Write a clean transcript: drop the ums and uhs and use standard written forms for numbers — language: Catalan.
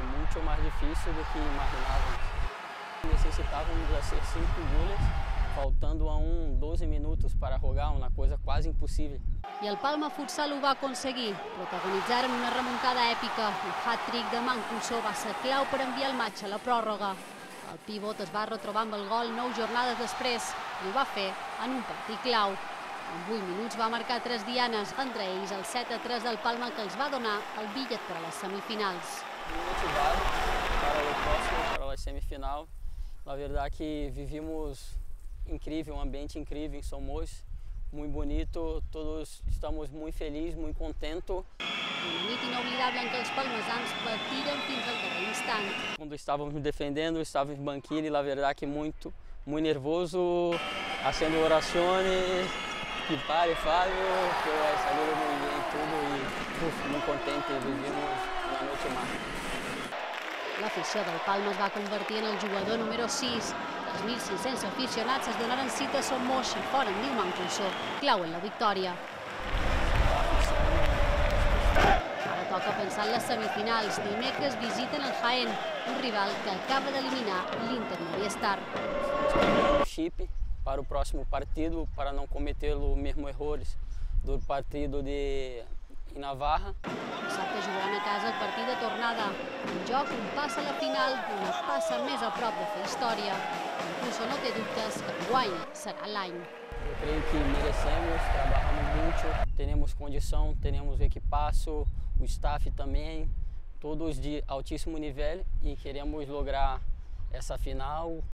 muito mais difícil do que imaginávamos. Necessitávamos fazer 5 goles, faltando a 12 minutos para jogar, una cosa quase impossível. I el Palma Futsal ho va aconseguir. Protagonitzaren una remuntada èpica. El hat-trick de Mancuso va ser clau per enviar el matx a la pròrroga. El pivot es va retrobar amb el gol 9 jornades després i ho va fer en un partit clau. En 8 minuts va marcar 3 dianes, entre ells el 7-3 del Palma que els va donar el bitllet per a les semifinals. Motivado para o próximo, para a semifinal. Na verdade que vivimos incrível, um ambiente incrível em Somos, muito bonito, todos estamos muito felizes, muito contentos. Una nit inoblidable en què els palmesans patiren fins al darrer instant. Quando estávamos defendendo, estávamos em banquilha e na verdade que muito nervoso, fazendo orações, que pare Fábio, que vai sair muito bem tudo e muito contente, vivimos uma noite mágica. L'afició del Palma es va convertir en el jugador número 6. Els 1.600 aficionats es donaren cita a Somos i foren Nil Mancuso, clau en la victòria. Ara toca pensar en les semifinals. Dimecres visiten el Jaén, un rival que acaba d'eliminar l'Inter Movistar. O chip para o próximo partido, para não cometer os mesmos erros do partido em Navarra. Dissabte jugaran a casa el partit de tornada. En joc un pas a la final, una passa més a prop de fer història. Mancuso no té dubtes que enguany serà l'any. Eu creio que merecemos, trabalhamos muito, temos condição, temos equipaço, o staff também, todos de altíssimo nível e queremos lograr essa final